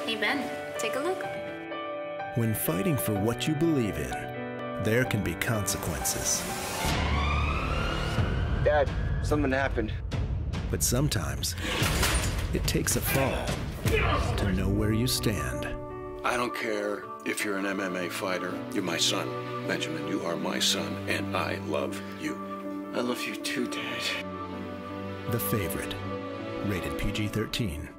Hey Ben, take a look. When fighting for what you believe in, there can be consequences. Dad, something happened. But sometimes, it takes a fall to know where you stand. I don't care if you're an MMA fighter. You're my son. Benjamin, you are my son, and I love you. I love you too, Dad. The Favorite. Rated PG-13.